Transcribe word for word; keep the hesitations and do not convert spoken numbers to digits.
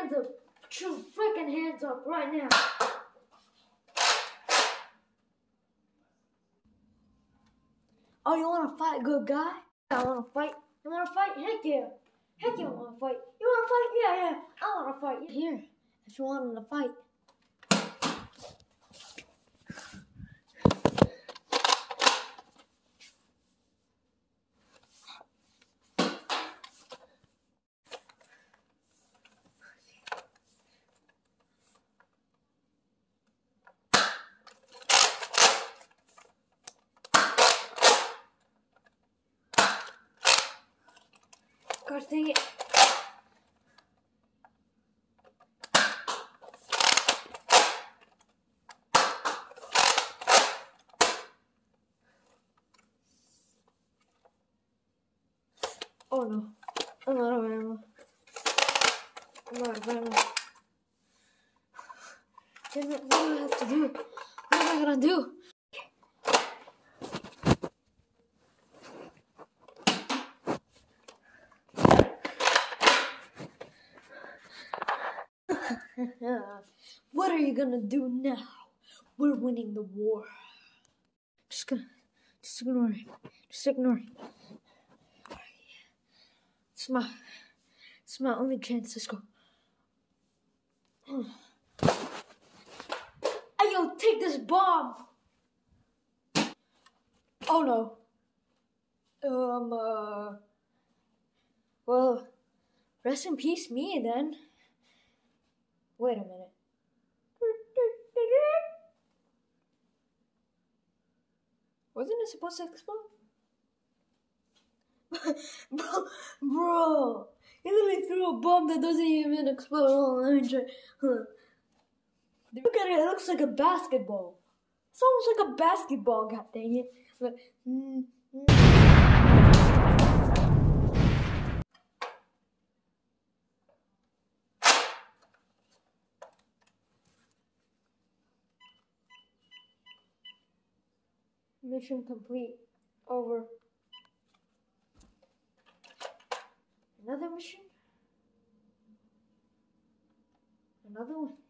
hands up. Put your freaking hands up right now. Oh, you wanna fight, good guy? I wanna fight. You wanna fight? Heck yeah. Heck yeah, I wanna fight. You wanna fight? Yeah, yeah. I wanna fight. Here, if you want to fight. God dang it. Oh no. I'm out of ammo. I'm out of ammo. Damn it, what do I have to do? What am I gonna do? What are you gonna do now? We're winning the war. Just gonna, just ignore it. Just ignore it. It's my, it's my only chance to score. Hey, yo, take this bomb. Oh no. Um. Uh. Well, rest in peace, me then. Wait a minute. Wasn't it supposed to explode? bro, bro, he literally threw a bomb that doesn't even explode. Hold on, let me try. Huh. Look at it, it looks like a basketball. It's almost like a basketball, god dang it. But, mm, mm. Mission complete. Over. Another mission? Another one?